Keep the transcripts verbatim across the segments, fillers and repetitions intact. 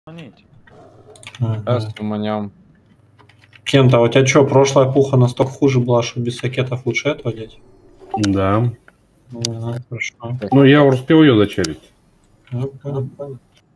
Сейчас уманем. Кент, а у тебя что, прошлая пуха настолько хуже была, что без сакетов лучше этого делать? Да. Ну, хорошо. Ну, я успел ее зачарить. Ну, понял, понял.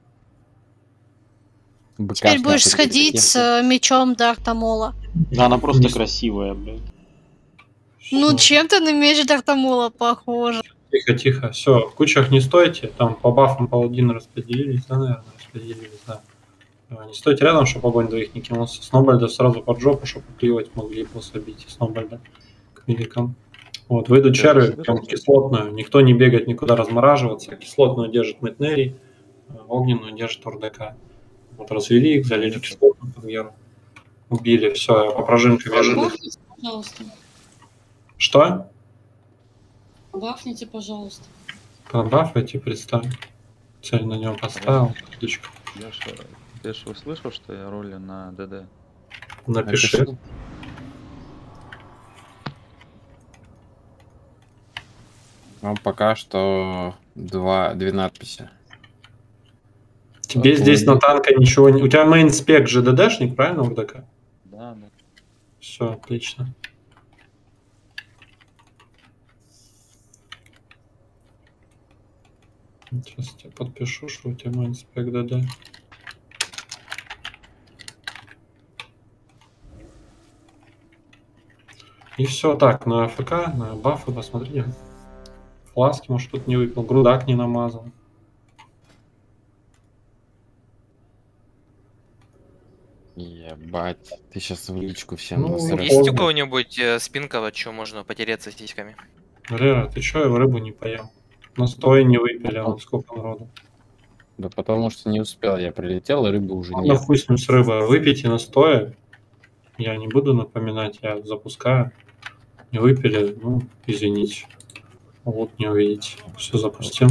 Теперь будешь сходить с э, мечом Дартамола. Да, она просто красивая, блядь. Ну, чем-то на меч Дартамола похоже. Тихо, тихо. Все, в кучах не стойте. Там по бафам паладины распределились, да, наверное, распределились, да. Не стойте рядом, чтобы огонь двоих не кинулся. Снобальда сразу под жопу, чтобы клевать могли после бить Снобальда к медикам. Вот, выйдут чары, прям кислотную. Никто не бегает никуда размораживаться. Кислотную держит Мэтнери, огненную держит РДК. Вот развели их, залили кислотную под Геру. Убили, все, по прожимке бежит. Пожалуйста. Что? Бафните, пожалуйста. Пробафайте, представь. Цель на него поставил. Ключку. Ты же услышал, что я ролю на ДД? Напиши. Ну, пока что два, две надписи. Тебе а здесь на танка ничего не... У тебя мейн спек же ДДшник, правильно, УРДК? Да, да. Все, отлично. Сейчас я подпишу, что у тебя мейн спек ДД. И все так, на АФК, на бафы посмотрите. Фласки, может, тут не выпил, грудак не намазал. Ебать, ты сейчас в личку всем Ну, насрешь. Есть у кого-нибудь э, спинково, что можно потереться сиськами? Рера, ты чё, я рыбу не поел? Настой не выпили, а вот сколько народу. Да потому что не успел, я прилетел, и рыбы уже Ну, нет. хуй с ним с рыбой, выпейте настоя. Я не буду напоминать, я запускаю. Не выпили, ну, извините. Вот не увидите. Все, запустим.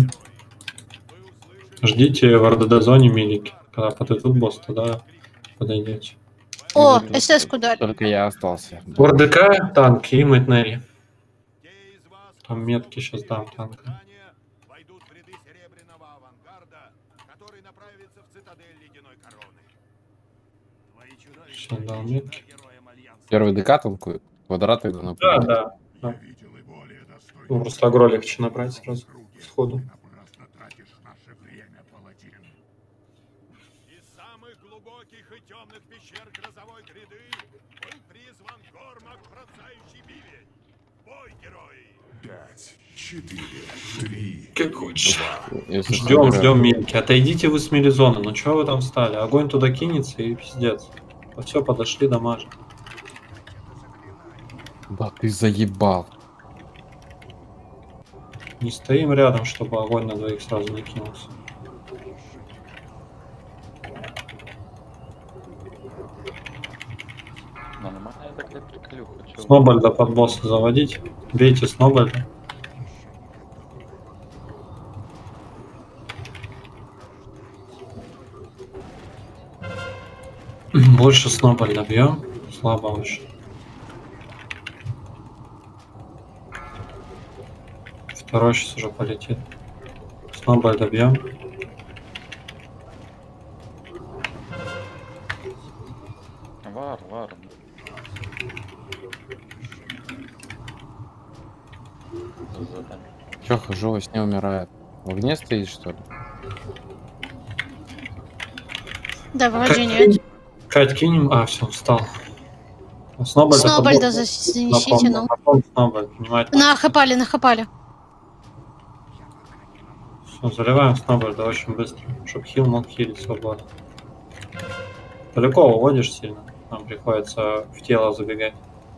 Ждите в РДД-зоне милики. Когда подойдут босс, тогда подойдете. О, СС куда? Только я остался. В РДК танк и Мэтнери. Там метки сейчас дам танка. Сейчас дам метки. Первый ДК танкует, квадраты иду на Да, да, да. Ну, просто агро легче набрать сразу, сходу. Из самых глубоких и темных пещер грозовой гряды был призван Гормак, пронзающий бивень. Бой, герои! Пять, четыре, три, как хочешь. Если Ждем, что, ждем мельки. Отойдите вы с мелизона. Ну чего вы там встали? Огонь туда кинется и пиздец. Все, подошли, дамажим. Да ты заебал. Не стоим рядом, чтобы огонь на двоих сразу не кинулся. Снобальда под босса заводить. Бейте Снобальда. Больше Снобальда бьем. Слабо очень. Второй сейчас уже полетит. Снобальда бьем. Вар, вар. Чё, хожу, во сне умирает. В огне стоит, что ли? Да, вроде нет. Кать, кинем. А, все, встал. Снобальда, Снобальда занесите, ну. Нахапали, нахапали. Все, заливаем Снобальда очень быстро, чтобы хил мог хилить свободно. Далеко уводишь сильно, нам приходится в тело забегать.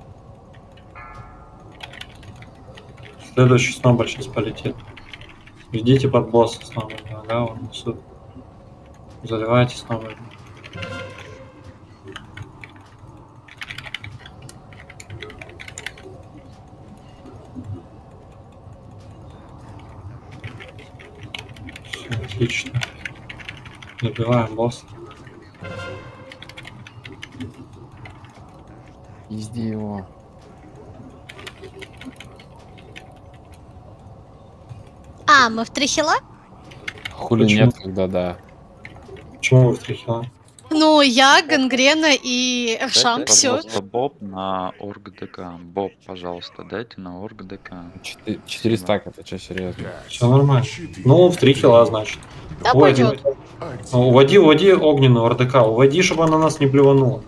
Следующий Снобаль сейчас полетит. Ждите под босса Снобальда, ага, он несут. Заливайте Снобальда. Все, отлично. Добиваем босса. Пизди его. А, мы в три хила? Хули Почему? нет, когда да. Почему вы в три хила? Ну, я, Гангрена и Эршан, Дайте, все. пожалуйста, Боб на ОргДК. Боб, пожалуйста, дайте на ОргДК. Четыре, четыре стака, это что, серьезно? Все нормально. Ну, в три хила, значит. Да Уводи, пойдет. уводи, уводи огненную РДК. Уводи, чтобы она нас не плеванула.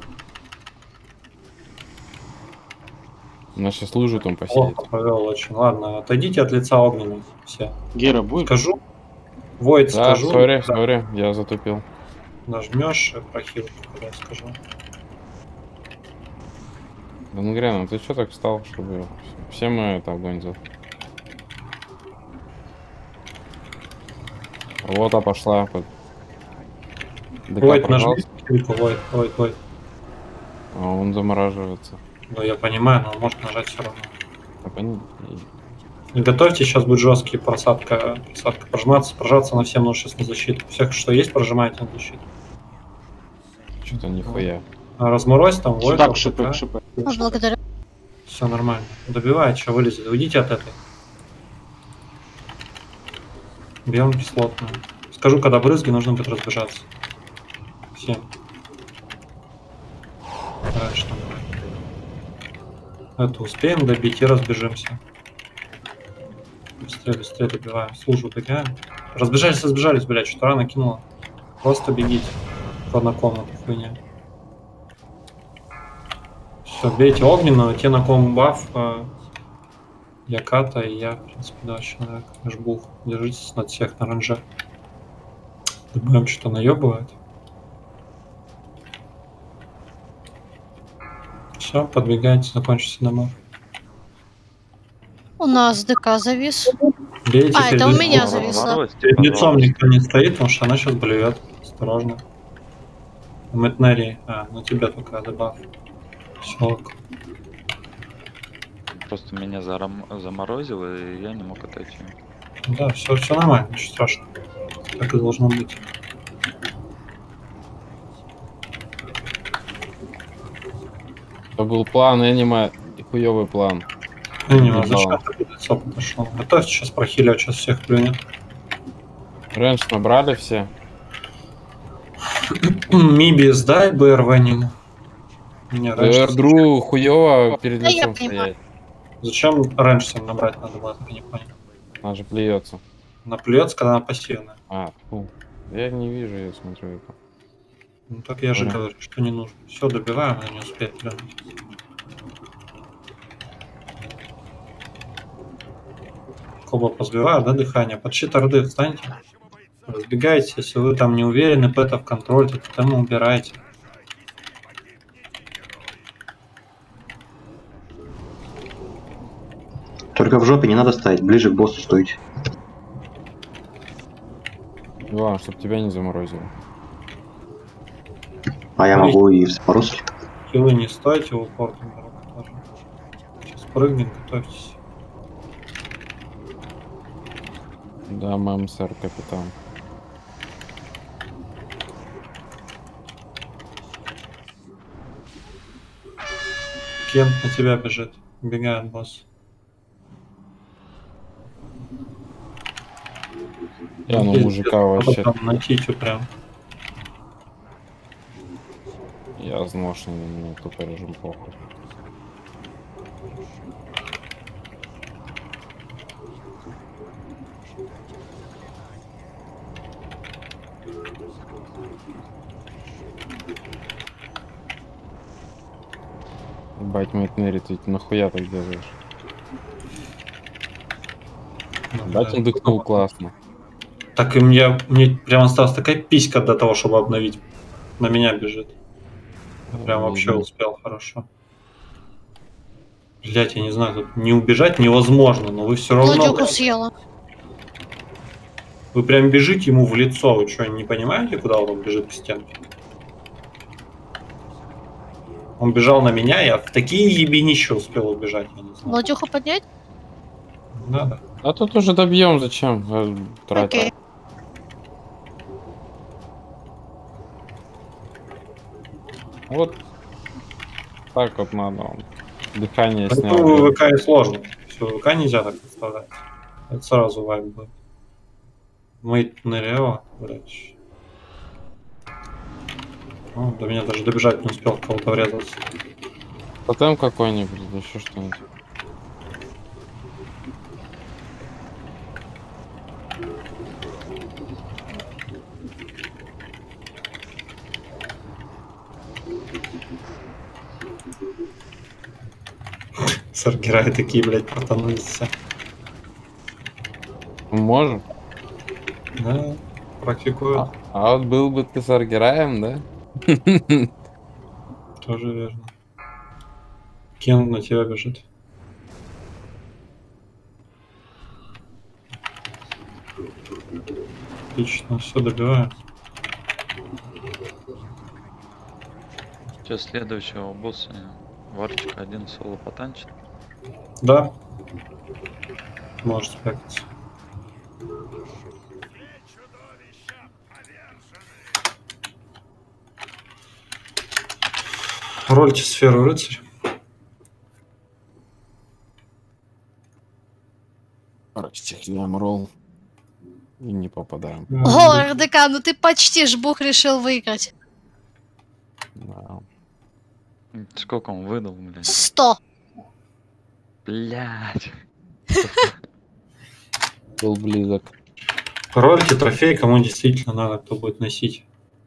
Она сейчас лужу там посидит. Плохо провел очень. Ладно, отойдите от лица огненной. Все. Гера будет? Скажу. Войд Да, скажу. сори, сори, я затупил. Нажмешь прохил, когда я скажу. Гангрена, ты что так встал, чтобы... Все мы это огонь за... Вот, а пошла. Под... ДК Войд, нажми. пожалуйста. Войд, Войд, Войд. А он замораживается. Ну, я понимаю, но он может нажать все равно. А пон- И готовьте, сейчас будет жесткий просадка. Просадка. Прожиматься, прожаться на всем нужно сейчас на защиту. Всех, что есть, прожимайте на защиту. Что-то нихуя. А разморозь там, Войд. Так, шипы, шипы. Ну, благодарю. Все нормально. Добивает, что вылезет. Уйдите от этой. Бьем кислотную. Скажу, когда брызги, нужно будет разбежаться. Всем. Дальше там. Это успеем добить и разбежимся. Быстрее, быстрее добиваем. Службу добиваем. Разбежались, разбежались, блядь, что рано кинула. Просто бегите. В одну комнату, хуйня. Все, бейте огненную, те на ком баф. э, Яката и я, в принципе, да, человек. Жбух. Держитесь над всех на ранже. Добавим, что наебывает. Все, подбегайте, закончите домой. У нас ДК завис. Бейте А, перед это у лицом. меня зависло. Разморозьте, Перед лицом пожалуйста. никто не стоит, потому что она сейчас блюет. Осторожно. Мэтнери. А, ну тебе только добав. Все. Просто меня зарам- заморозило, и я не мог отойти. Да, все, все нормально, ничего страшного. Так и должно быть. Это был план Энима, хуёвый план. Анима, Не зачем знал. ты лицо подошел? Готовьте сейчас прохилять, сейчас всех плюнет. Раньше набрали все. Миби сдай, БРВ нему. Не, раньше. Эрдру хуёво перед Да я лицом понимаю. стоять. Зачем раньше всем набрать надо было, так и не понял. Она же плюется. Наплюется, когда она пассивная. А, фу. Я не вижу, я смотрю это. Ну так я же Понял. говорю, что не нужно. Все, добиваем, она не успеет плюнуть. Коба позбиваю, да, дыхание. Под щит орды встаньте. Разбегайте, если вы там не уверены, пэта в контроль, то тему убирайте. Только в жопе не надо ставить, ближе к боссу стойте. Главное, чтобы тебя не заморозило. А я могу и в заморозке. Хилы не стойте, в упор там дорога тоже. Сейчас прыгнем, готовьтесь. Да, мэм, сэр, капитан. Кент на тебя бежит. Убегает босс. Я ну Есть мужика где-то вообще. там на титю прям. Я зношенный, мне тупо режим похуй. Бать, Мэтнери, ты нахуя так делаешь? Ну, Бать, он дыхнул классно. Так и мне, мне прям осталась такая писька до того, чтобы обновить. На меня бежит. Я прям вообще Мгм. успел хорошо. Блять, я не знаю, тут не убежать невозможно, но вы все равно... Ладюку съела. Вы прям бежите ему в лицо, вы что, не понимаете, куда он бежит к стенке? Он бежал на меня, я в такие ебенища успел убежать, я не знаю. Ладюху поднять? Да, да. А тут уже добьем, зачем э, тратить? Окей. Вот так вот надо. он. Дыхание Так, снял. ну, в ВК и сложно. Все, в ВК нельзя так представлять. Это сразу вайп будет. Мейт Нерео, блядь. Ну, до меня даже добежать не успел, кого-то врезаться. Тотем какой-нибудь, да еще что-нибудь. Саргерай такие, блядь, протанулись все. Можем. Да, практикую. А, а вот был бы ты с Аргераем, да? Тоже верно. Кен на тебя бежит. Отлично, все добиваю. Сейчас следующего босса Варчика один соло потанчит. Да. Может спрятаться. Рольте сферу рыцарь. Растихляем ролл. И не попадаем. О, РДК, ну ты почти жбух решил выиграть. Да. Сколько он выдал, блядь? Сто. Блядь. Был близок. Рольте трофей, кому действительно надо, кто будет носить.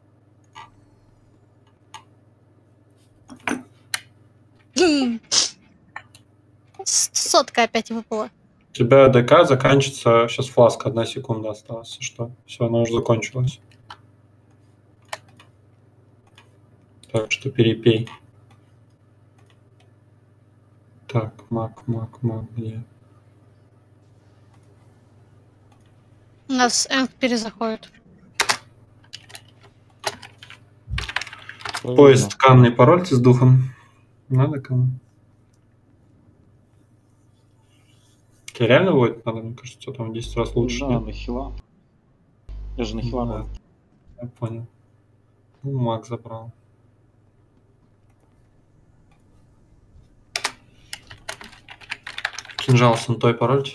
Сотка опять выпала. У тебя ДК заканчивается, сейчас фласка, одна секунда осталась. Что? Все, она уже закончилась. Так что перепей. Так, маг, маг, маг, где? У нас Энг перезаходит. Поезд тканный, парольте с духом. Надо кому? Тебе реально будет надо, мне кажется, там в десять раз лучше. Да, нет? на хила. Я же на хила Да, был. я понял. Ну, маг забрал. Кинжал с интой парольте.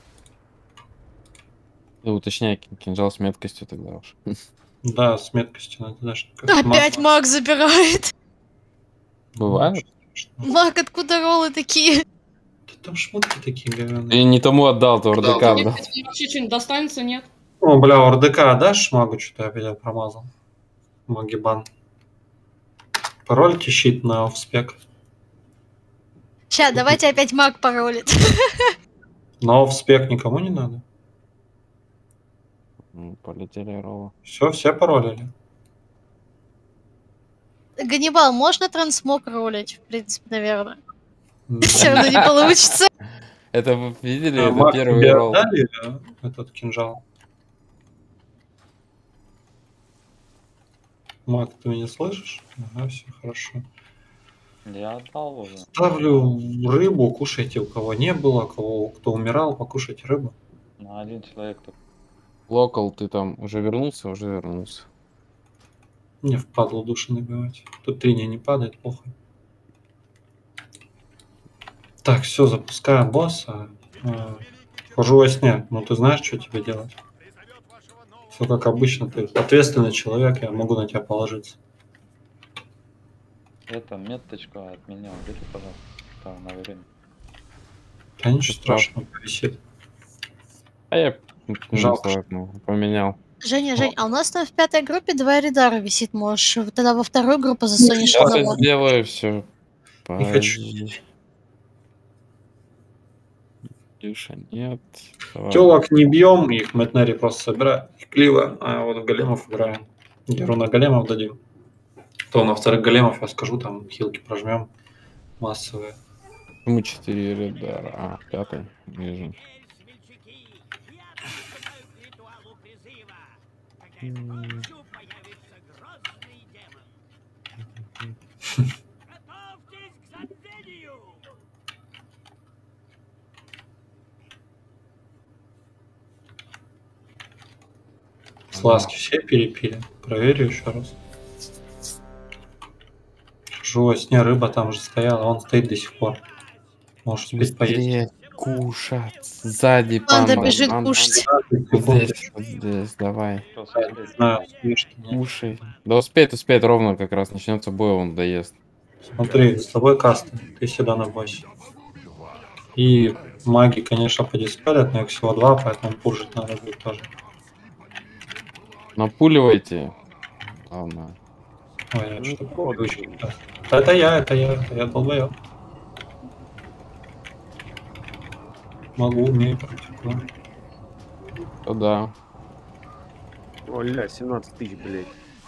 Да, уточняй, кин- кинжал с меткостью тогда уж. Да, с меткостью надо даже. Опять маг забирает. Бывает? Маг, откуда роллы такие? Да там шмотки такие говёные. Ты не тому отдал, ты РДК Тебе отдал. вообще что-нибудь достанется, нет? О, бля, ОРДК дашь магу? Что-то я опять промазал. Магибан. Парольте щит на офспек. Ща, давайте опять маг паролит. На офспек никому не надо. М, Полетели роллы. Все, все паролили. Ганнибал, можно трансмог ролить? В принципе, наверное. Да. Все равно не получится. Это вы видели? А, Это маг первый тебе ролл. отдали, э, этот кинжал? Маг, ты меня слышишь? Ага, все хорошо. Я отдал уже. Ставлю рыбу, кушайте, у кого не было, кого кто умирал, покушайте рыбу. На один человек только. Локал, ты там уже вернулся? Уже вернулся. Мне впадло души набивать. Тут трения не падает, похуй. Так, все, запускаем босса. А, Хожу во сне. Ну ты знаешь, что тебе делать? Все как обычно, ты ответственный человек, я могу на тебя положиться. Это меточку от меня убери, пожалуйста. Там на время. Да ничего страшного, повисит. А я Жалко, ну, ну, поменял. Женя, Жень, а у нас там в пятой группе два редара висит. Можешь тогда во вторую группу засунешь Сейчас я одного. сделаю все. Не хочу. Дюша, нет. Давай. Телок не бьем, их Мэтнери просто собираем. Их кливо, а вот в големов играем. Геру на големов дадим. То на вторых големов я скажу, там хилки прожмем. Массовые. Мы четыре редара. А, пятый. Вижу. М. Сласки все перепили. Проверю еще раз. Хожу во сне, рыба там же стояла, он стоит до сих пор. Можешь успеть поесть. Быстрее. кушать. Сзади Панда панда. бежит Панда. кушать. Вот здесь, вот здесь, давай. Да, видишь, нет. Кушай. Да успеет, успеет, ровно как раз начнется бой, он доест. Смотри, с тобой каста, ты сюда на боссе. И маги, конечно, подиспелят, но их всего два, поэтому пушить надо будет тоже. Напуливайте. Ладно. Ой, я что привычки. Это я, это я, это я долбоёб. Могу, умею практику. То да. Оля, семнадцать тысяч, блядь.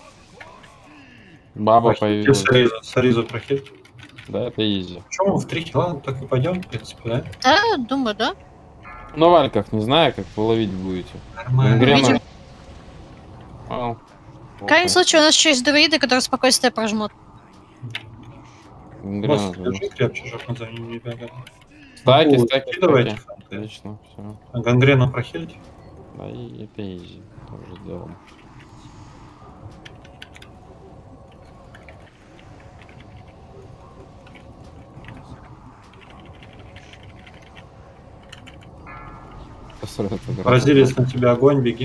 Баба появилась. Саризу, Саризу прохить. Да, это изи. Почему в три килла так и пойдем, в принципе, да? Да, думаю, да. На вальках, не знаю, как вы ловить будете. Нормально. Гангрена. Видим. Ау. В крайнем случае, у нас еще есть друиды, которые спокойствие прожмут. Гангрена. Босс, держи крепче, чтоб он за ним не бегал. Стаки, Ну, стаки, скидывайте. стаки. Отлично, все. А гангрену прохилить? Да, и это изи. Тоже сделаем. Бразилец на тебя огонь, беги.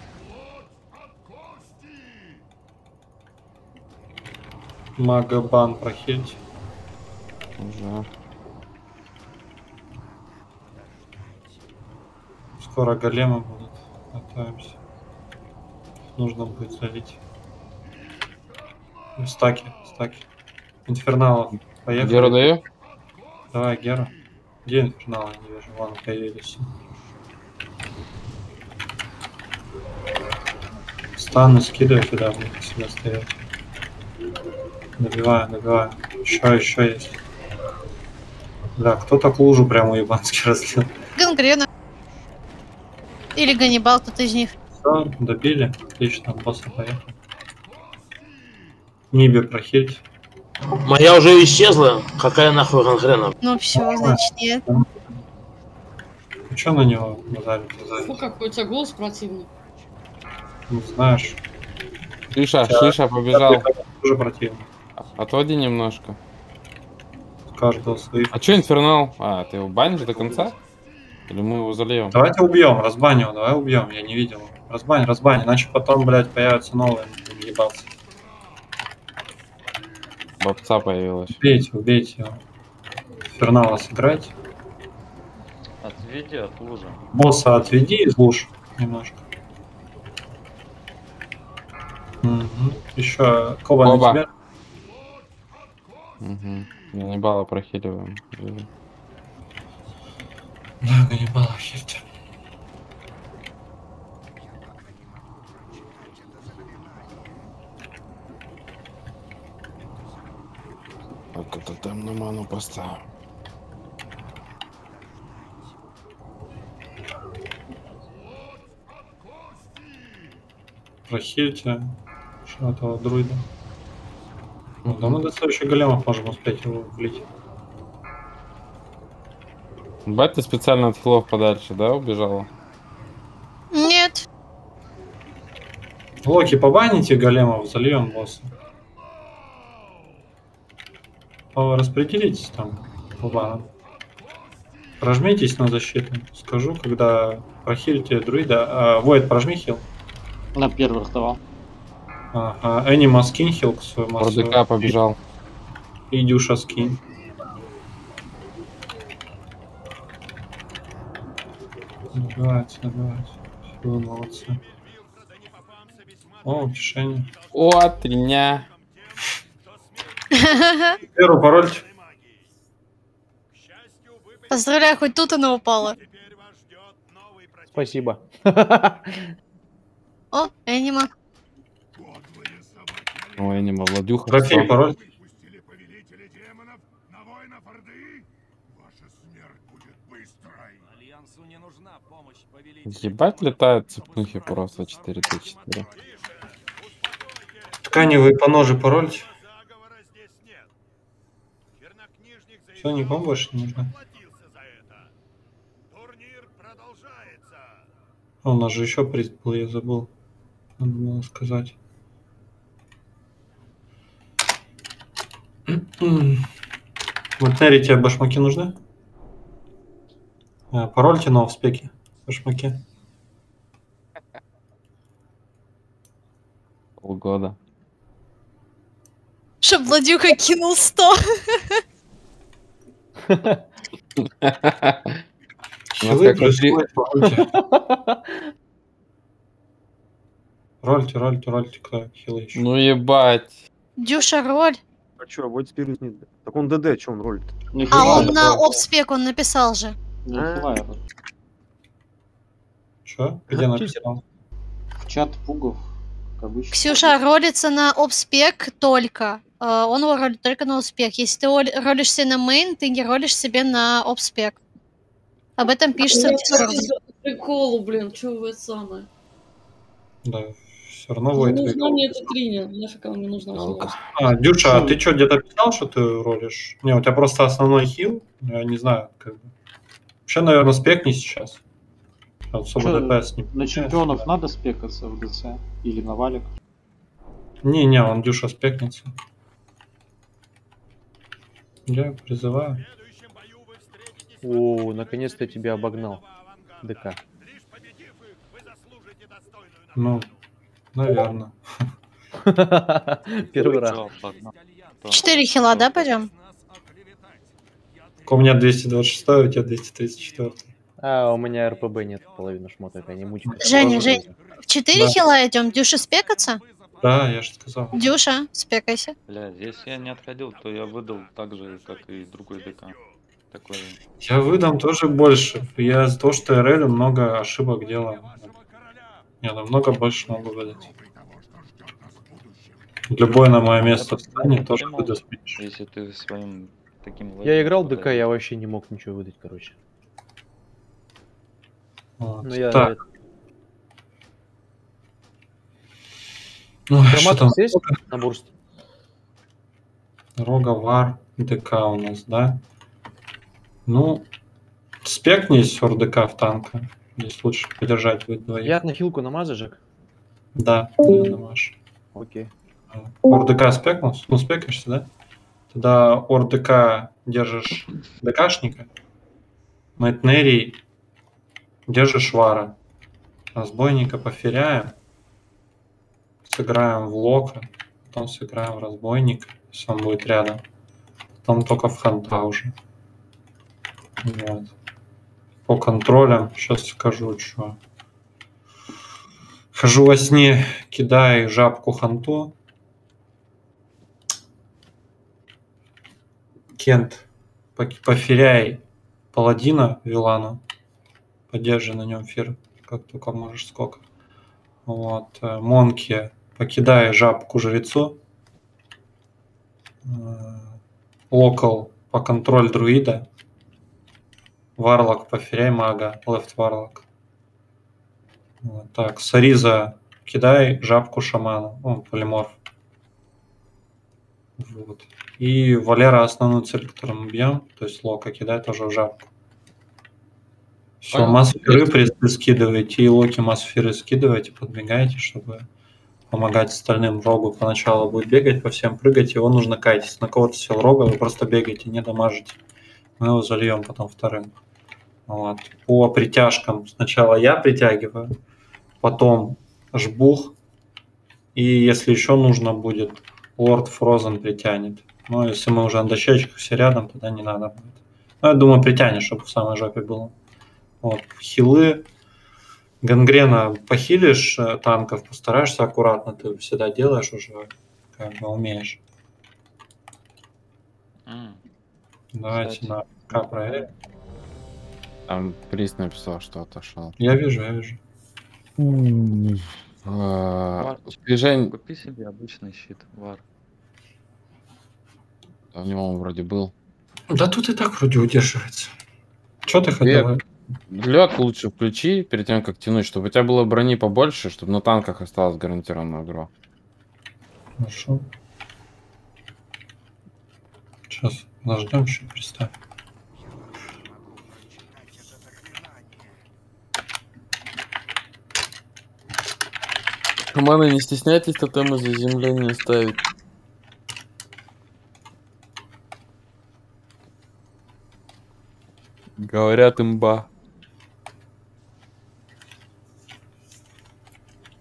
Магабан прохилить. Уже. Скоро големы будут. Готовимся. Нужно будет залить. Стаки, стаки. Инферналов. Поехали. Геру даю? Давай, Гера. Где инферналы? Не вижу. Вон появились. Стану скидываю сюда, буду себя стоять. Добиваю, добиваю. Еще, еще есть. Да, кто так лужу прямо ебански разлил? Гангрена. Или Ганнибал, кто-то из них. Все, добили. Отлично, босса поехал. Нибе прохилить. Моя уже исчезла. Какая нахуй гангрена? Ну все, значит нет. Ну что на него назарить? Фу, какой у тебя голос противный. Не знаешь. Шиша, Сейчас. Шиша побежал. Тоже противно. Отводи немножко. Каждого своих. А что инфернал? А, ты его банишь до конца? Или мы его зальем? Давайте убьем, разбань его, давай убьем, я не видел. Разбань, разбань, иначе потом, блядь, появятся новые, будем ебаться. Бабца появилась. Убейте, убейте его. Фернала сыграть. Отведи от лужи. Босса отведи из луж немножко. Угу. Еще Коба на Коба. тебя. Угу. Ганнибала прохиливаем. Да, Ганнибала хильте. Так, это там на ману поставим. Прохильте. Что этого друида? Ну, да мы до следующих големов можем успеть его влить. Бать, ты специально от хилов подальше, да, убежала? Нет. Локи, побаните големов, зальем босса. О, распределитесь там по банам. Прожмитесь на защиту. Скажу, когда прохилите друида. А, Войд, прожми хил. На первых давал. Ага, Энима скинь хил к своему. РДК побежал. И Дюша скинь. Набивайте, набивайте. Все, молодцы. О, утешение. О, триня. Первый пароль. Поздравляю, хоть тут она упала. Спасибо. О, Энима. Ой, не Владюха. Трофей, пароль. Ебать летают цепнухи просто четыре тэ четыре. Тканевый по ноже пароль. Все, никому больше не нужно. А, у нас же еще приз был, я забыл. Надо было сказать. Мультнери, тебе башмаки нужны? Э, Парольте на спеки. Башмаки. Полгода. Чтоб Владюка кинул сто. Хилы происходят, парольте. Рольте, рольте, рольте, кто хилы еще. Ну ебать. Дюша роль. А чё, Войт Спирит не... Так он ДД, чё он ролит? А он на обспек он написал же. Чё? Где написал? Чат пугов, как обычно. Ксюша ролится на обспек только. Э, Он его ролит только на обспек. Если ты роль- ролишься на мейн, ты не ролишь себе на обспек. Об этом пишется в Discord. Приколу, блин, чё вы это самое? Да, все равно Не Войт нужна выиграл. мне эта триня, нафиг она мне нужна. Жалко. А, Дюша, а ты что, где-то писал, что ты ролишь? Не, у тебя просто основной хил, я не знаю, как бы. Вообще, наверное, спекни сейчас. Особо Чё, ДПС не... На чемпионов надо спекаться в ДЦ? Или на валик? Не-не, он Дюша спекнется. Я призываю. О, наконец-то я тебя обогнал. ДК. Ну, наверное. Первый раз. Четыре хила, да, пойдем? У меня двести двадцать шесть, у тебя двести тридцать четыре. А, у меня РПБ нет, половина шмота, это не мучка. Женя, Жень, в четыре Да. хила идем. Дюша спекаться? Да, я же сказал. Дюша, спекайся. Бля, если я не отходил, то я выдал так же, как и другой ДК. Такой же. Я выдам тоже больше. Я за то, что РЛ много ошибок делаю. Я намного больше могу выдать. Любой на мое место встанет, тоже Понимал, выдаст меньше. Если ты своим таким... Я играл лейблом ДК, я вообще не мог ничего выдать, короче. Вот. Ну я... Так. Ну, что там? Громадка есть на бурсте? Рога, Вар, ДК у нас, да? Ну, спекнись ОРДК в танка. Здесь лучше подержать вы двоих. Я на хилку намазы, Жек? Да, да, намажь. Окей. ОРДК спекнулся? Ну, спекаешься, да? Тогда ОРДК держишь ДКшника, Мэтнерий держишь Вара. Разбойника поферяем. Сыграем в Лока, потом сыграем в Разбойника, если он будет рядом. Потом только в Ханта уже. Вот. По контролям сейчас скажу, что. Хожу во сне, кидаю жабку Ханту. Кент, поферяй паладина Вилану. Поддержи на нем фир, как только можешь, сколько. Вот. Монки, покидай жабку жрецу. Локал по контроль друида. Варлок поферяй мага. Лефт варлок. Вот так. Сариза, кидай жабку шаману. О, полиморф. Вот. И Валера основную цель, которую мы бьем, то есть Лока, кидай тоже в жабку. Все, Понял. массферы прессы скидываете, и Локи массферы скидываете, подбегайте, чтобы помогать остальным. Рогу поначалу будет бегать, по всем прыгать, его нужно кайтить. На кого-то сел Рога, вы просто бегаете, не дамажите. Мы его зальем потом вторым. Вот. По притяжкам сначала я притягиваю, потом жбух, и если еще нужно будет, Лорд Фрозен притянет. Но если мы уже на дощечках все рядом, тогда не надо будет. Ну, я думаю, притянет, чтобы в самой жопе было. Вот. Хилы. Гангрена похилишь э, танков, постараешься аккуратно, ты всегда делаешь уже, как бы умеешь. М, Давайте кстати. на К проверим. Там приз написал, что отошел. Я вижу, я вижу. А, Жень, Купи себе обычный щит, Вар. у него вроде был. Да тут и так вроде удерживается. Что ты хотел? Лед лучше включи перед тем, как тянуть, чтобы у тебя было брони побольше, чтобы на танках осталось гарантированную игру. Хорошо. Сейчас подождем еще, представь. Команда, не стесняйтесь тотемы заземления ставить. Говорят, имба.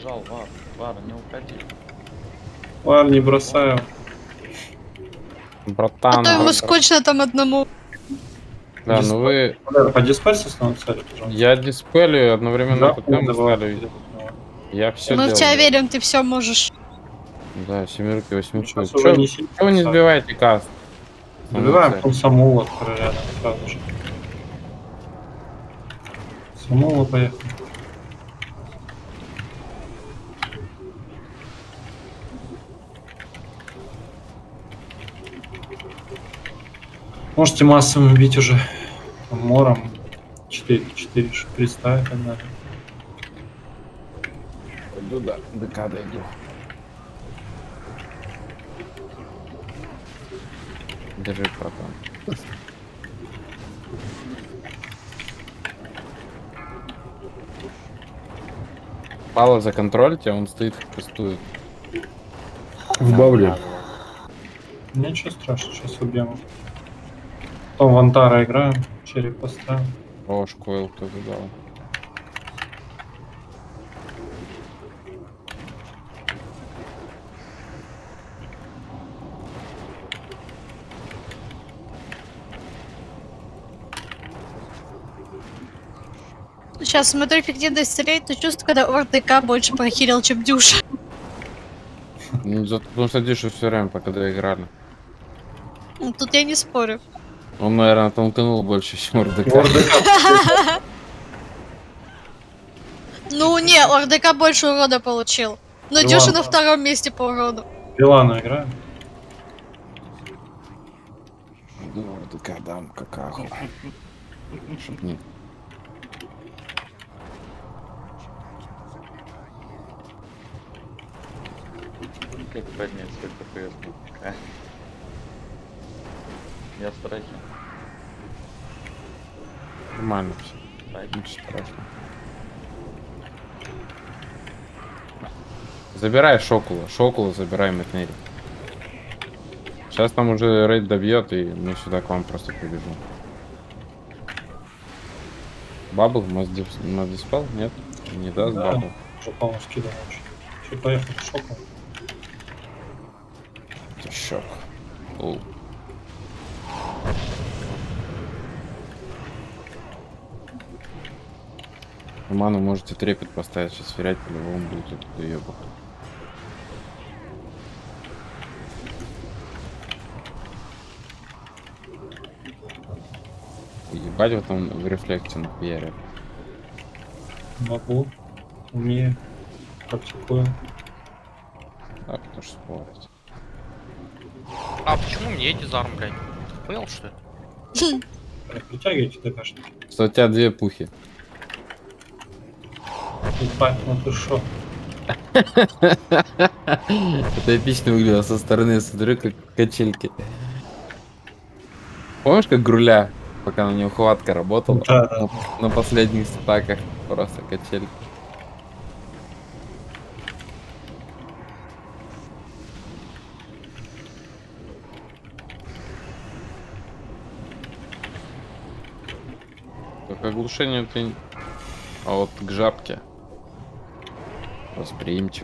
убежал, Вар. Вар, не уходи. Вар, не бросаю. Братан. А то ему брат- скучно там одному. Да, ну вы... Валера, по диспарсу снова цели, пожалуйста. Я диспелю и одновременно Да, эту тему не забывай. ставлю. Я все Мы в делал. тебя верим, ты все можешь. Да, семерки, восьмерки. Сейчас Чё, уже не сильно чё вы не бросаю. сбиваете каст? Забиваем Ну, потом саму вот рядом сразу же. Саму поехали. Можете массовым бить уже. Там мором. четыре четыре приставить и так далее. Пойду, да, ДК дойду. Держи, братан. Пала законтрольте, он стоит, пустует. В бабле. Ничего страшного, сейчас убьем. Потом в Антара играем, череп поставим. О, шкойл кто-то дал. Сейчас смотрю эффективность стрелять, то чувство, когда ОРДК больше прохилил, чем Дюша. Ну, зато потому что Дишу все время, пока доиграли. Ну, тут я не спорю. Он, наверное, толканул больше, чем РДК. Ну не, ОРДК больше урода получил. Но Ну Дюша ладно. на втором месте по уроду. Пилану играем. Ну, РДК дам какаху. Чтоб не... Как поднять свой КПС? Какая? Я в страхе. Нормально все. Так. Ничего страшного. Забирай Шокула. Шокула забирай Мэтнери. Сейчас там уже рейд добьет, и мы сюда к вам просто побежим. Бабл? Маз-диспел? Нет? Не даст Да. бабл. Уже, по-моему, скидывал очень. Все, поехали, шоком. Это шок. Оу. Ману можете трепет поставить, сейчас сверять по-любому будет тут доебок. Ебать вот он в рефлекте нахуярит. Могу. Умею. Практикую. А, потому что спорить. А почему мне дизарм, блядь? Понял, что ли? Притягивайте ДКшники. Что у тебя две пухи. Ебать, ну ты шо? Это эпично выглядело со стороны, я смотрю, как качельки. Помнишь, как Груля, пока на него хватка работала? Да, да. На, на последних стаках просто качельки. Только оглушение ты... А вот к жабке восприимчив.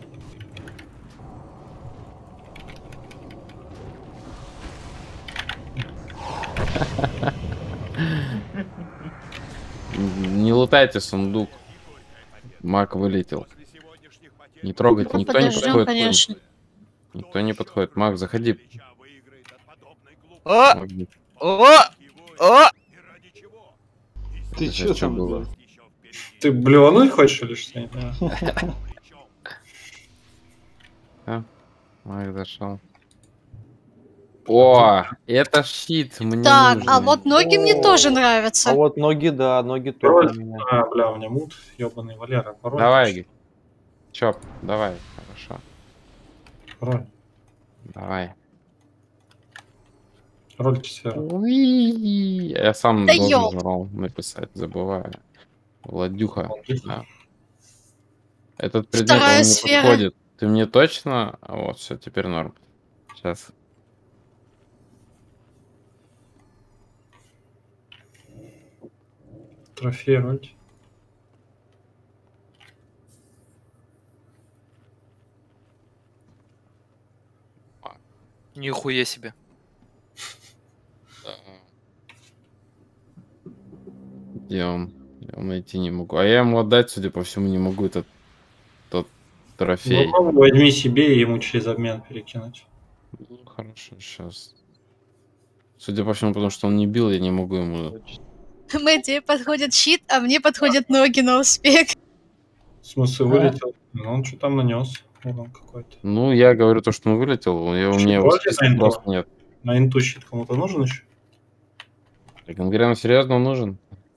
Не лутайте сундук. Маг вылетел. Не трогайте, Ну, никто не подождем, подходит. конечно. Никто не подходит. Маг, заходи. О! Маг, О! О! Ты чё чё там, было? Ты блевануть хочешь или что? Я не понимаю. А? Маг зашел. О, это щит мне Так, нужен. а вот ноги мне тоже нравятся. А вот ноги, да, ноги Пароль. тоже у меня. А, бля, у меня мут, ебаный Валера. Пароль. Давай, Чоп, давай, хорошо. Пароль. Давай. Роль сфера. Уи. Я сам Да должен ёп. жрал написать, забываю. Владюха. Владюха. Да. Этот предмет Вторая он не сфера. подходит. Ты мне точно? А вот, все, теперь норм. Сейчас. Трофей роль. Нихуя себе. Я он, я он найти не могу. А я ему отдать, судя по всему, не могу этот тот трофей. Ну, возьми себе и ему через обмен перекинуть. Ну, хорошо, сейчас. Судя по всему, потому что он не бил, я не могу ему... Мэти подходит щит, а мне подходят ноги на успех. В смысле, вылетел? Ну, он что там нанес? Урон какой-то. Ну, я говорю то, что он вылетел, я, у Что, меня его вроде списка на инту? просто нет. На инту щит кому-то нужен еще? Так, Гангрена серьезно нужен?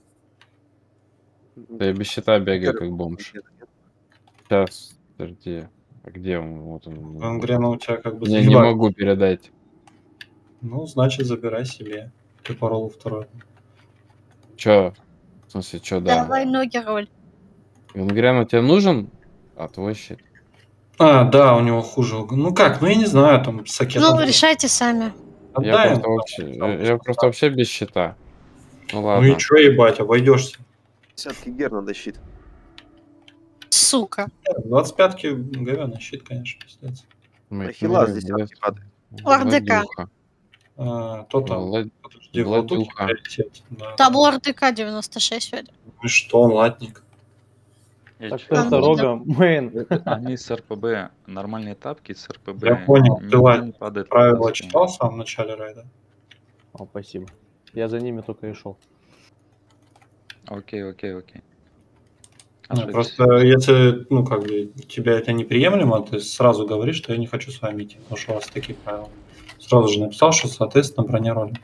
Да я без щита бегаю, как бомж. Сейчас, подожди. А где он? Вот он. Гангрена у тебя как бы Я не заебал. могу передать. Ну, значит, забирай себе. Ты по роллу второй. Чё? В смысле, чё, да? Давай ноги роль. Гангрена тебе нужен? А твой щит? А, да, у него хуже. Ну как, ну я не знаю, там с Ну, решайте сами. Я Отдай. просто, вообще, я, я просто вообще без щита. Ну Ну ладно. и чё, ебать, обойдешься. Десятки гер надо щит. Сука. двадцать пятки говёный щит, конечно, пиздец. Мать, Ахилла ну, с десятки падает. Лордека. Владюха. А, то там. Влад- Подожди, Владуки Владюха. приоритет. Да. Там лордека девяносто шесть, Федя. Ну и что, он латник. Я Так чё, что это Рога, мейн. Они с РПБ, нормальные тапки с РПБ. Я понял, ни- ты ни латник. не падает Правила просто. читал в самом начале рейда? О, спасибо. Я за ними только и шел. Окей, окей, окей. Ну, Ошибся. просто если, ну, как бы, тебя это неприемлемо, ты сразу говоришь, что я не хочу с вами идти, потому что у вас такие правила. Сразу же написал, что, соответственно, бронероли.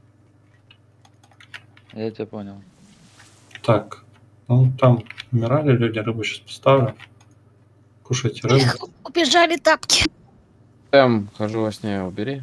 Я тебя понял. Так, ну, там умирали люди, рыбу сейчас поставлю. Кушайте рыбу. Убежали тапки. Там, хожу во сне, убери.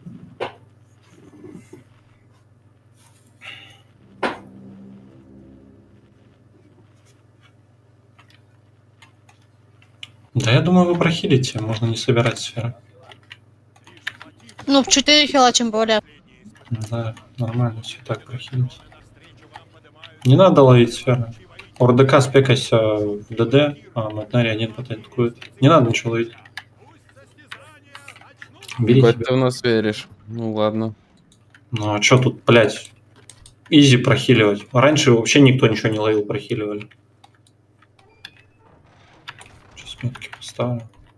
Да, я думаю, вы прохилите, можно не собирать сферы. Ну, в четыре хила, тем более. Да, нормально, все так прохилить. Не надо ловить сферы. ОРДК спекайся в ДД, а Мэтнари один потанкует. Не надо ничего ловить. Бери Хоть себе. ты в нас веришь. Ну ладно. Ну а что тут, блядь, изи прохиливать? Раньше вообще никто ничего не ловил, прохиливали. Сейчас метки поставлю.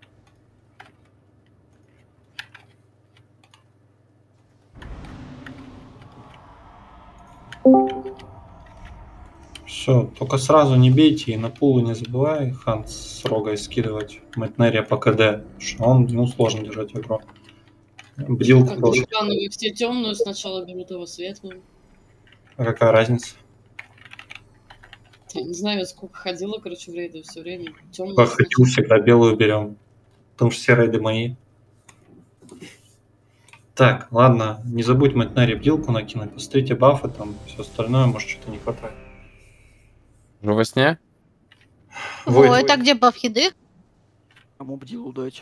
Все, только сразу не бейте и на пулы не забывай Ханс с рогой скидывать Мэтнерия по КД, потому что он, ему сложно держать игру. Бдилка Как должен... вы все темную, сначала берут его светлую. А какая разница? Я не знаю, я сколько ходила, короче, в рейды все время. Темную. Как хотел, всегда белую берем. Потому что все рейды мои. Так, ладно, не забудь Мэтнери бдилку накинуть, посмотрите бафы, там все остальное, может что-то не хватает. Уже во сне? Войд, Ой, Войд. это где баф еды? Кому бдилу дать?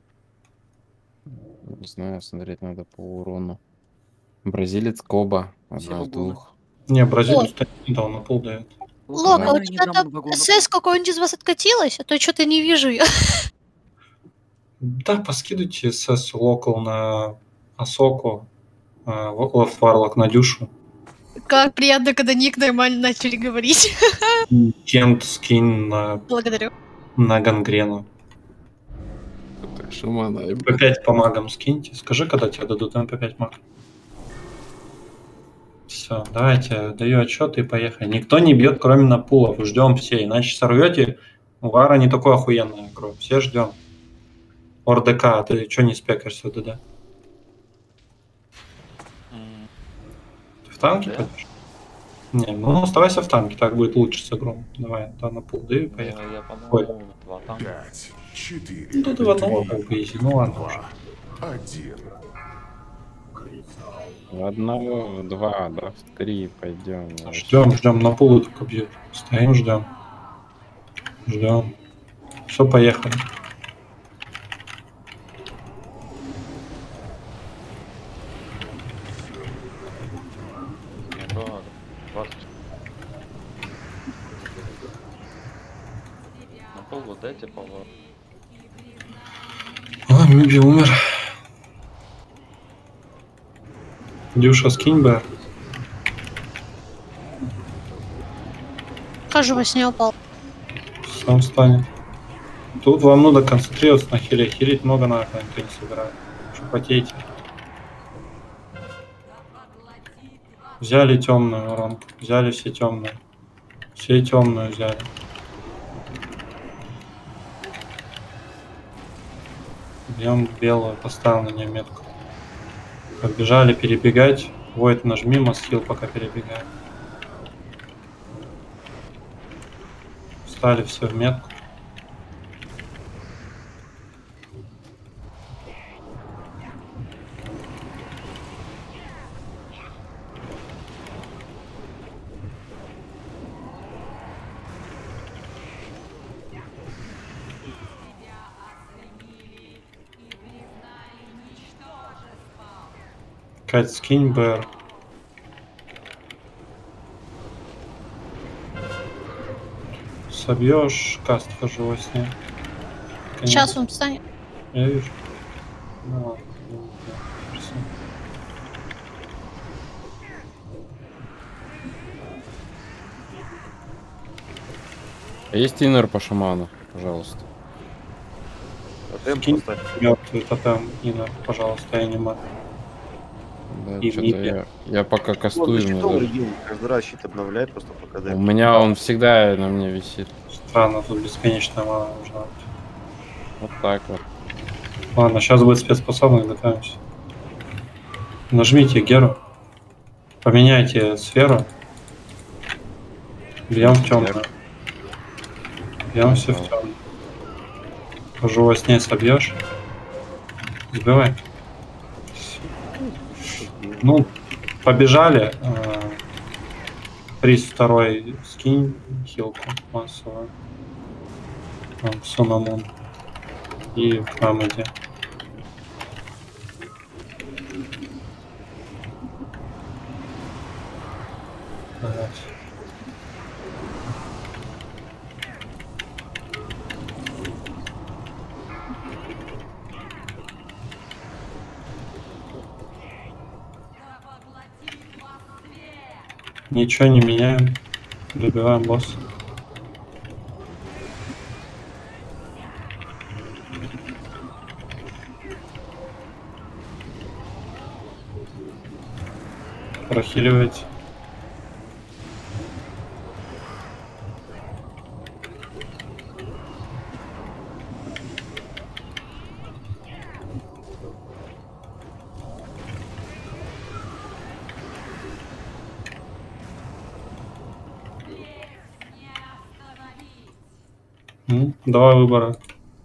Не знаю, смотреть надо по урону. Бразилец Коба. Одна из двух. Не, бразилец не дал, на пол дает. Лока, у не тебя дам там вагон. СС какой-нибудь из вас откатилась? А то что-то не вижу ее. Да, поскидывайте СС локал на Асоку, Лофт Варлок на Дюшу. Как приятно, когда ник нормально начали говорить. Кент скин на, Благодарю. на Гангрену. Шамана. По пять по магам скиньте. Скажи, когда тебе дадут МП пять маг. Все, давайте, даю отчет и поехали. Никто не бьет, кроме напулов. Ждем все, иначе сорвете. У Вара не такой охуенный игру. Все ждем. ОРДК, ты что не спекаешься в ДД? Ты в танке Да. пойдешь? Не, ну оставайся в танке, так будет лучше с игрой. Давай, да, на пул даю и поехали. Я, я Ой. подумал, два там. Пять, четыре, Ну тут в одного три, как бы изи, ну ладно уже. два, один. В одного, в два, да, в три пойдем. Ждем, ждем, на пулу только бьют. Стоим, ждем. Ждем. Все, поехали. Да, двадцать. На пол дайте, Павла. Ой, Миби умер. Дюша, скинь бы. Хожу, во сне упал. Сам встанет. Тут вам надо концентрироваться на хиле. Хилить много надо, когда никто не собирает. Что потеете. Взяли темную воронку. Взяли все темные. Все темную взяли. Бьем белую, поставил на нее метку. Побежали перебегать. Войд нажми, масхил пока перебегаем. Встали все в метку. Кать, скинь БР. Собьешь, каст хожу во сне. Конечно. Сейчас он встанет. Я вижу. Ну ладно. Ну, да, всё. А есть иннер по шаману, пожалуйста. Тотем Скинь поставь. мертвый тотем, Инна, пожалуйста, я не могу. Да, И что-то мипе. я, я пока Он кастую, мне щитом даже- регион каждый раз щит обновляет, просто пока У дай. меня он всегда на мне висит. Странно, тут бесконечная мана нужна. Вот так вот. Ладно, сейчас будет спецспособность, готовимся. Нажмите Геру. Поменяйте сферу. Бьем в темную. Бьем все в темную. Хожу во сне, собьешь. Сбивай. Ну, побежали. э, Приз второй скинь хилку массовую. Там, Сунамон. И к нам иди. Давай. Ничего не меняем. Добиваем босса. Прохиливайте. Ну, два выбора.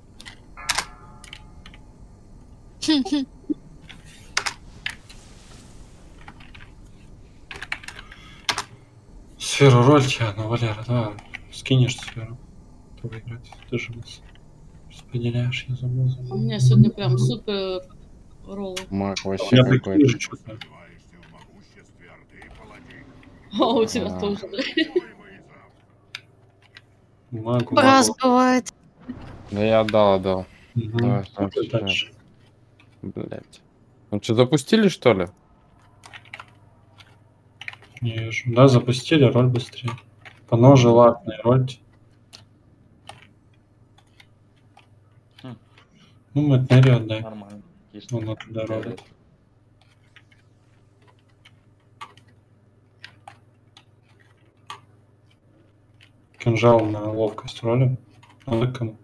Сферу рольте, ну, Валера, да, скинешь сферу. Кто выиграть? Ты же нас распределяешь, я забыл. У меня сегодня прям супер роллы. Маг У вообще меня такие какой-то. же что-то. А у тебя А. тоже, да? Магу, Раз магу. бывает. Да я отдал, отдал. Мгм. Давай, Что ставь сюда. дальше? Блять. Ну что, запустили что ли? Не вижу. Да, запустили, роль быстрее. По ноже латный рольте. Хм. Ну, Мэтнери отдай. Нормально. Есть. Он оттуда ролит. Кинжал на ловкость ролим. А на кому?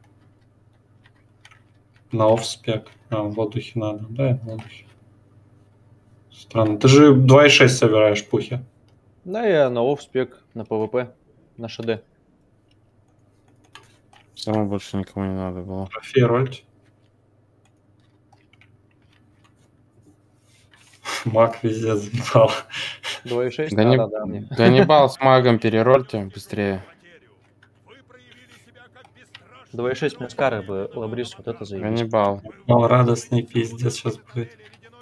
На офспек. А, в воздухе надо. Да, в воздухе. Странно. Ты же два и шесть собираешь, пухи. Да, я на офспек, на ПВП, на ШД. Самому больше никому не надо было. Трофей рольте. Маг везде заебал. два и шесть Да не, надо, да, мне. Ганнибал с магом перерольте быстрее. два и шесть плюс кары бы Лабрис, вот это заебись. Ганнибал. Мал радостный пиздец сейчас будет.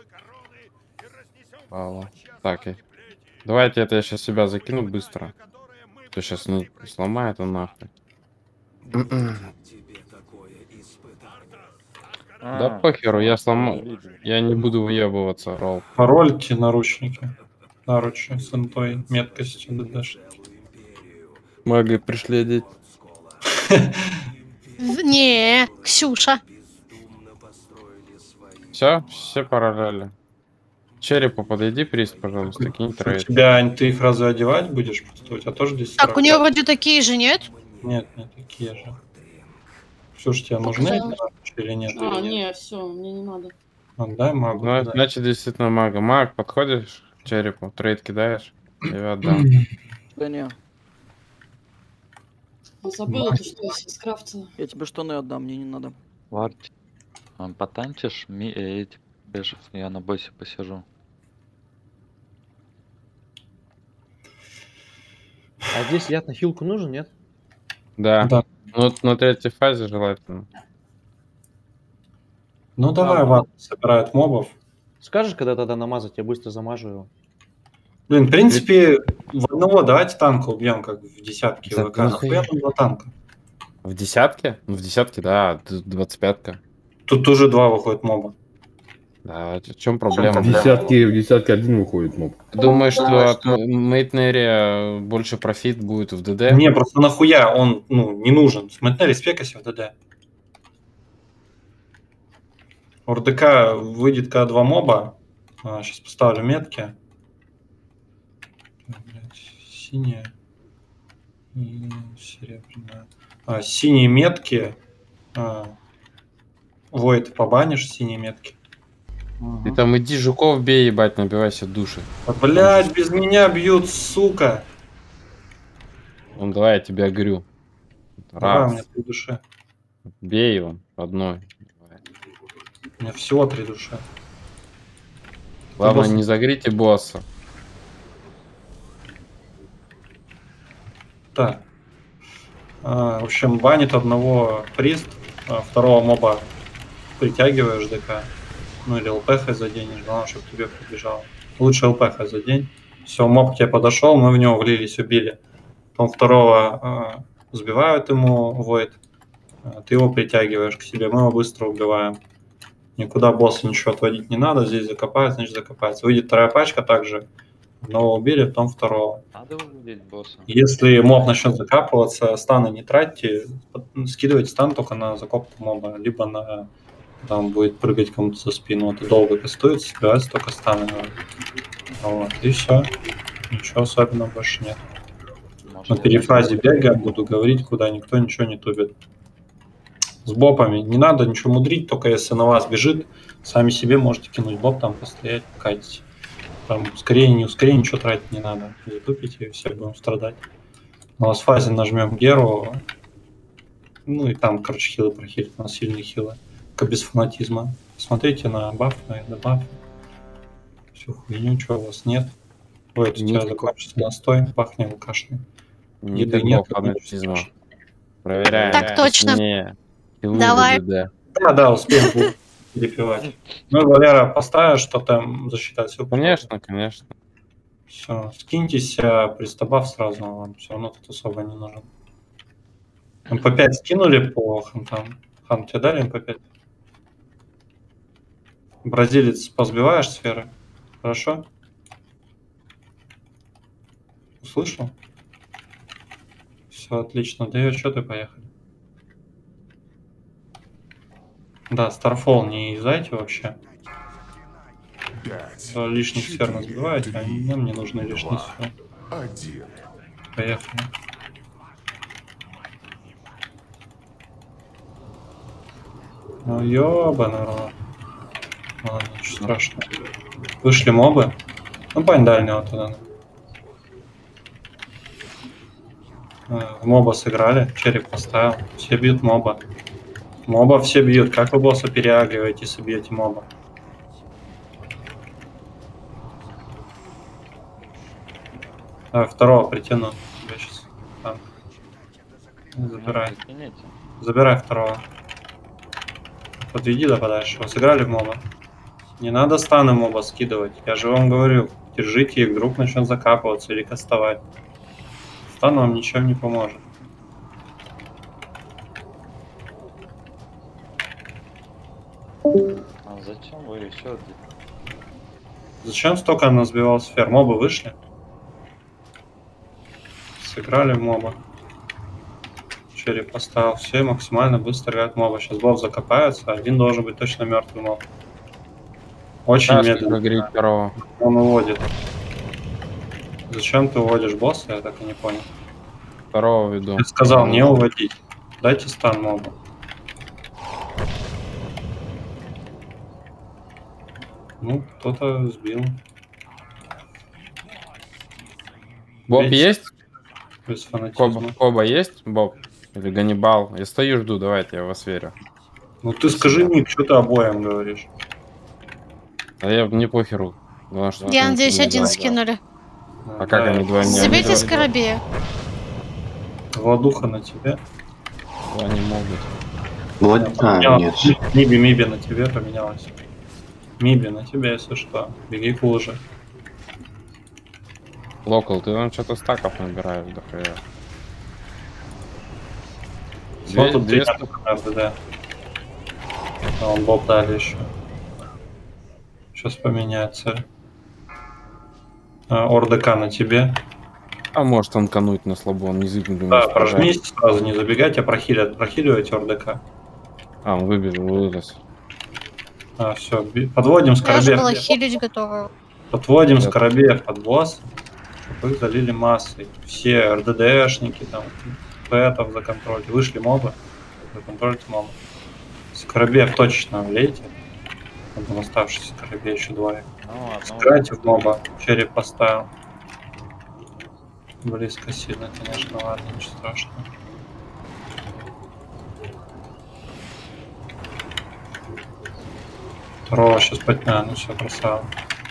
Павла. Так, и... давайте это я сейчас себя закину быстро. То сейчас не сломает он нахуй. Да похеру, я сломал. Я не буду выебываться, ролл. Парольте наручники. Наручи с интой меткостью ДДшки. Маги пришли одеть. Не, Ксюша. Все, все параллели. Черепу подойди, приз, пожалуйста, кинь У трейд. тебя ты их разве одевать будешь? Просто у тебя тоже здесь. Так, у нее вроде такие же, нет? Нет, не такие же. Ксюш, тебе нужны эти наручи или нет? А, не, все, мне не надо. Отдай магу. Ну, да. значит, действительно мага. Маг, подходишь к черепу, трейд кидаешь, я отдам. Да не, Забыла, ты что я себе скрафтила. я тебе штаны отдам, мне не надо. Варти, а, потанчишь ми э, эти бежев, я на боссе посижу. А здесь яд на хилку нужен, нет? Да. Да. Ну, вот на третьей фазе желательно. Ну давай, А, Ват собирает мобов. Скажешь, когда тогда намазать, я быстро замажу его. Блин, в принципе, в одного давайте танка убьем, как в десятке Да ВК. нахуя? Нахуя нам два танка? В десятке? Ну, в десятке, да, двадцать пятка. Тут уже два выходит моба. Да, в чем проблема? В десятке, в десятке один выходит моб. Ты думаешь, что от Мейтнери больше профит будет в ДД? Не, просто нахуя он ну, не нужен. Смотри, спекайся в ДД. У РДК выйдет когда два моба. А, сейчас поставлю метки. Блядь, синяя и серебряная. А, синие метки. А, Войд, побанишь синие метки? Ты там иди жуков бей, ебать, набивайся души. А, блядь, без меня бьют, сука. Ну давай, я тебя огрю. Давай, у Раз. меня три души. Бей его одной. У меня всего три души. Главное, босса. не загрите босса. Так. А, в общем, банит одного прист, а второго моба притягиваешь ДК. Ну или ЛПХ заденешь, главное, чтобы тебе прибежал. Лучше ЛПХ задень. Все, моб к тебе подошел, мы в него влились, убили. Потом второго а, сбивают ему Void. А, ты его притягиваешь к себе, мы его быстро убиваем. Никуда босса ничего отводить не надо, здесь закопается, значит закопается. Выйдет вторая пачка также. Одного убили, потом второго. Надо выводить босса. Если моб начнет закапываться, станы не тратьте, скидывайте стан только на закопку моба, либо на там будет прыгать кому-то за спину. Это долго кастуется, скрывается только станы. Вот, и все. Ничего особенного больше нет. Может, На перефразе бегаем, буду говорить, куда никто ничего не тубит. С бопами не надо ничего мудрить, только если на вас бежит, сами себе можете кинуть боп, там постоять, покатить. Там ускорение, не ускорение, ничего тратить не надо. Затупите, и все будем страдать. На вас фазе нажмем Геру. Ну и там, короче, хилы прохилить. У нас сильные хилы. Только без фанатизма. Смотрите на баф, на дебаф. Всю хуйню, чего у вас нет. Ой, у тебя закончится настой, пахнет алкашный. Еды нет. Фанатизма. Проверяем. Так точно. Не. Давай. Да, да, да, успеем перепевать. Ну и Валера поставишь, что там засчитать все. Конечно, конечно. Все, скиньтесь, а пристабав сразу, вам все равно тут особо не нужен. эм пэ пять скинули по хантам? Хан, тебе дали эм пэ пять? Бразилец, позбиваешь сферы? Хорошо? Услышал? Все, отлично. Даешь, что ты поехали? Да, Starfall не юзайте вообще. Все, лишних сфер нас сбиваете, а нам не нужны лишние сферы. Один. Поехали. Ну ёбаный рот. Ладно, ничего страшного. Вышли мобы. Ну, бань дальнего туда. А, моба сыграли, череп поставил. Все бьют моба. Моба все бьют. Как вы босса переагриваете, если бьете моба? Давай второго притяну. Я сейчас там. Забирай. Забирай второго. Подведи до подальше. Сыграли в моба. Не надо станы моба скидывать. Я же вам говорю. Держите их, вдруг начнет закапываться или кастовать. Стан вам ничем не поможет. А зачем вы еще? Зачем столько она сбивал сфер? Мобы вышли? Сыграли в моба. Череп поставил. Все максимально быстро играют моба. Сейчас боб закопается. Один должен быть точно мертвый моб. Очень Ташка медленно. говорит второго. Он уводит. Зачем ты уводишь босса? Я так и не понял. Второго веду. Я сказал не уводить. Дайте стан мобу. Ну, кто-то сбил. Боб Ведь есть? Без фанатизма. Коба, Коба есть? Боб? Или Ганнибал? Я стою, жду, давайте, я в вас верю. Ну ты скажи, Ник, что ты обоим говоришь? А я не похеру. Потому что Я он надеюсь, не один два. скинули. А как они два не Забейте они скоробея. Владуха на тебе. два не могут. Влад... А, нет. Миби, Миби на тебе поменялась. Миби на тебе, если что. Беги к луже. Локал, ты там что-то стаков набираешь до хрена. Вот тут две две РДД. А он боб дали еще. Сейчас поменяется. А, ОрДК на тебе. А может танкануть на слабо, он не зыкнет. Да, прожмись сразу, не забегайте, а прохилят. Прохиливайте ОрДК. А, он выбежал, вылез. А, все, подводим Я же скоробеев. была хилить готова. Подводим скоробеев под босс, чтобы их залили массой. Все РДДшники, там, пэтов законтрольте. Вышли мобы, законтрольте мобы. Скоробеев точно влейте. Там оставшиеся скоробеи еще двое. Сыграйте в моба, череп поставил. Близко сильно, конечно, ладно, ничего страшного. Второго сейчас поднял, ну все, красава.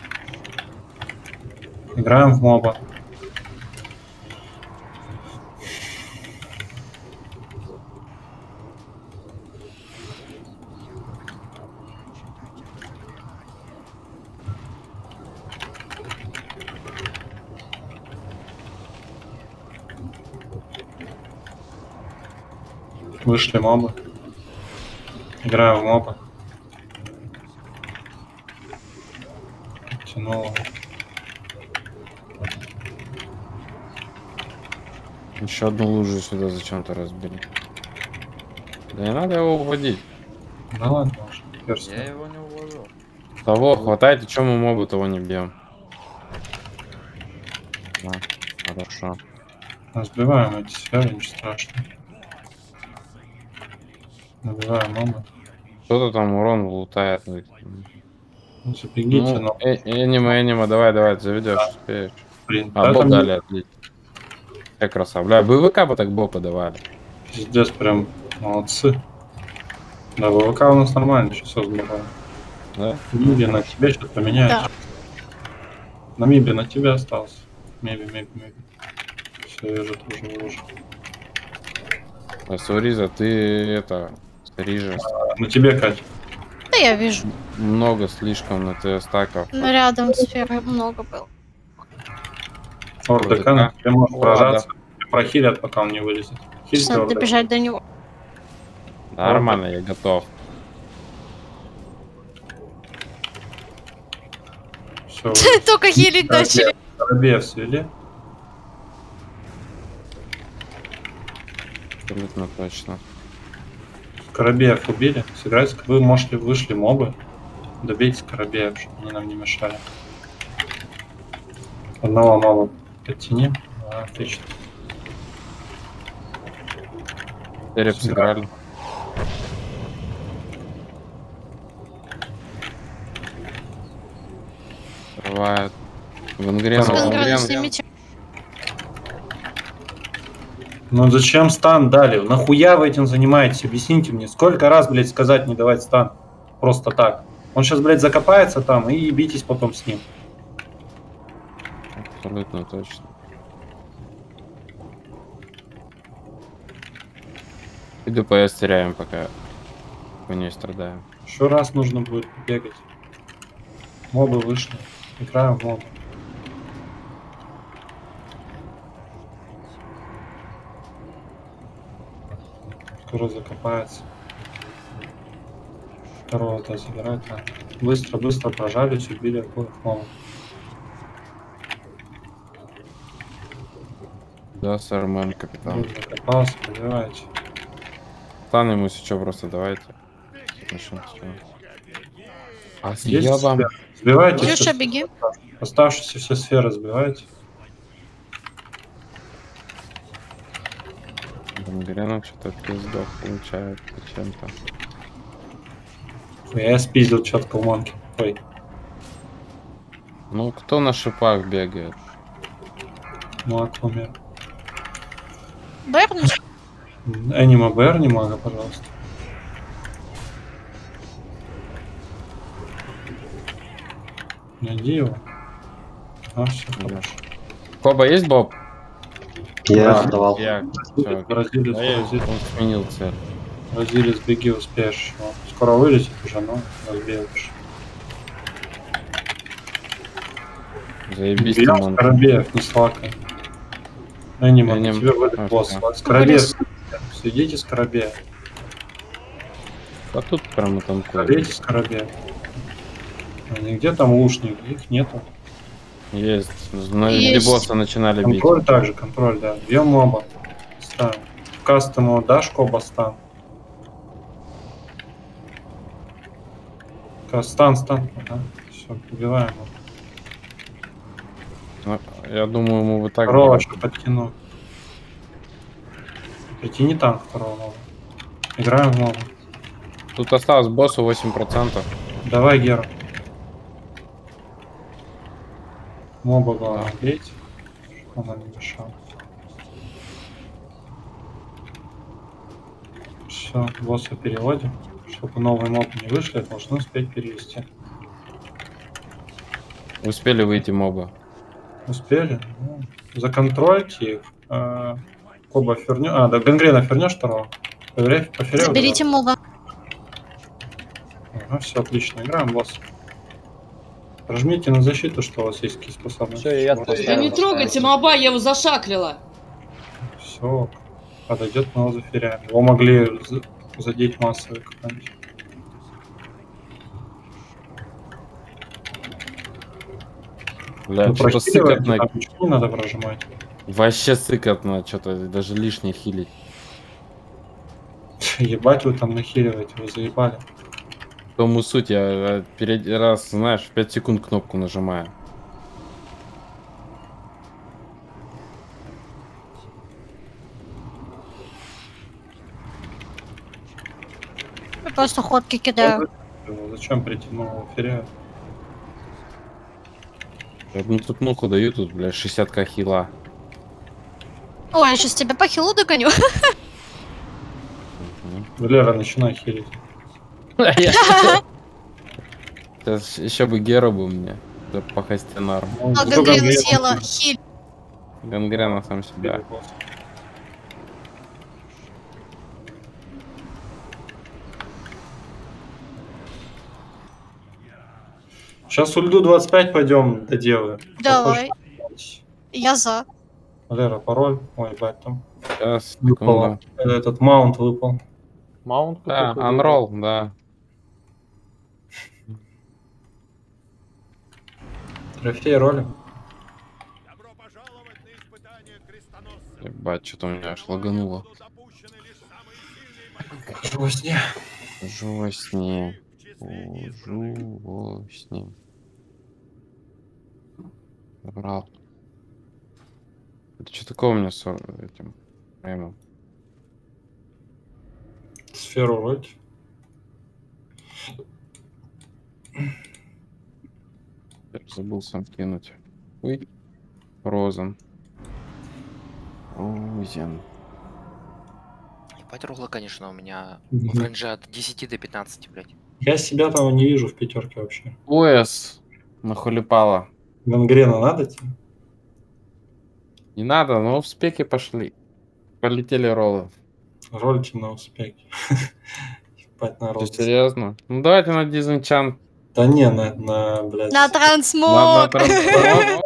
Играем в моба. Вышли мобы. Играем в моба. Тянуло. Еще одну лужу сюда зачем-то разбили. Да не надо его уводить. Да ладно, может, Я его не уложил. Того хватает, и чем мы мобу того не бьем. Да, хорошо. Разбиваем эти сферы, ничего страшного. Набиваем мобы. Кто-то там урон лутает. Ну, забегите, ну, но... э, энима, энима, давай, давай, заведешь, Да. успеешь. Блин, А да, боб там дали отлить. Как красава. Бля, БВК бы так боба давали. Пиздец, прям молодцы. Да, ВВК у нас нормально, сейчас все сбиваем. Да? Миби на тебе что-то поменяется. Да. На Миби на тебе остался. Миби, Миби, Миби. Все, я же тоже выложу. А Сориза, ты это... Сорижа. А, на тебе, Катя. Да я вижу. Много слишком на ТС стаков. Но рядом сферы много было. ОрДК на тебе может поражаться. Прохилят, пока он не вылезет. Сейчас надо ОрДК. добежать до него. Нормально, я готов. Все. Только хилить начали. Скоробеев свели. Абсолютно точно. Скоробеев убили. Сыграйте, вы можете вышли мобы. Добейте Скоробеев, чтобы они нам не мешали. Одного моба подтяни. А, отлично. Череп сыграли. Открывают. Венгрен. Венгрен, снимите. Ну зачем стан дали? Нахуя вы этим занимаетесь? Объясните мне. Сколько раз, блядь, сказать не давать стан? Просто так. Он сейчас, блядь, закопается там и битесь потом с ним. Абсолютно точно. И ДПС теряем, пока по ней страдаем. Еще раз нужно будет бегать. Мобы вышли. Играем в мобы. Скоро закопается. Второго-то забирать. А. Быстро, быстро прожались, убили обоих мобов. Да, сэр, мэн, капитан. Закопался, пробивайте. Стан ему сейчас просто давайте. Начнем с чего. А Есть съебам. сфера? Сбивайте. Илюша, все- беги. Оставшиеся все сферы сбивайте. Гангрена что-то пиздов получает чем-то. Я спиздил четко у Монки. Ой. Ну, кто на шипах бегает? Маг умер. Бернуть? Энима Бэр, не мага, пожалуйста. Найди его. А, все, хорошо. Коба есть боб? Я Да, отдавал. Я. Всё. Бразилец, Да я- Бразилец. Он сменил цель. Бразилец, беги, успеешь. Вот. Скоро вылетит уже, но разбегаешь. Заебись, Бьём Тимон. Скоробеев, не слакай. Энима, Эним. на тебе вылет А, босс. всё. Скоробеев, следите Скоробея. А тут прямо там Следите Скоробея. А нигде там лучник, их нету. Есть. На Есть. босса начинали бить. Контроль также, контроль, да. Бьем моба. Ставим. Кастом его дашь, коба стан. Ка- Стан, стан. Ага. Все, убиваем его. Ну, я думаю, ему вот так. Второго делать. еще подкину. Притяни танк второго моба. Играем в моба. Тут осталось боссу восемь процентов. Давай, Гера. Моба главное бейте. Чтоб она не мешала. Все, босса переводим. Чтобы новый моб не вышли, должны успеть перевести. Успели выйти моба. Успели? Ну, законтрольте их. А, Коба фернё. А, да, гангрена фернешь второго. Проверяй по фере. Заберите моба. Ага, все отлично. Играем, босс. Прожмите на защиту, что у вас есть какие способности. Всё, я Вот. тоже. Да не трогайте моба, я его зашаклила. Все, подойдет, мы его заферяем. Его могли за- задеть массовый какой-нибудь. Бля, Ну, что-то прохиливайте, сыкотно. там ничего не надо прожимать. Вообще сыкотно, что-то даже лишнее хилить. Ебать вы там нахиливаете, вы заебали. В том и суть, я э, перед раз, знаешь, в пять секунд кнопку нажимаю. Я просто ходки кидаю. Зачем притянул его феря? Я одну тут муху даю, тут, бля, шестьдесят ка хила. Ой, я сейчас тебя по хилу догоню. Валера, начинай хилить. Сейчас еще бы Гера бы мне. Да по хостинару. А, гангрена съела. Хиль. Гангрена сам себя. Сейчас ульду двадцать пять пойдем доделаем. Давай. Я за. Валера, пароль. Ой, бать там. Сейчас, Выпало. Этот маунт выпал. Маунт? Да, анролл, да. Трофей роли. Ебать, что-то у меня аж лагануло. Жостне. Жостне. Жостне. Забрал. Это что такое у меня с этим праймом? Сферу ролить. Забыл сам кинуть. Ой. Розен. Розен. Ебать рухло, конечно, у меня Мгм. в рейнже от десяти до пятнадцати, блядь. Я себя там не вижу в пятерке вообще. Пояс. Нахулипало. Гангрена надо тебе? Не надо, но в спеке пошли. Полетели роллы. Рольте на успехе. Ебать на Ты ролл. серьезно? Ну давайте на дизенчант. Да не, на, на блядь. На трансмог. На- на трансмог.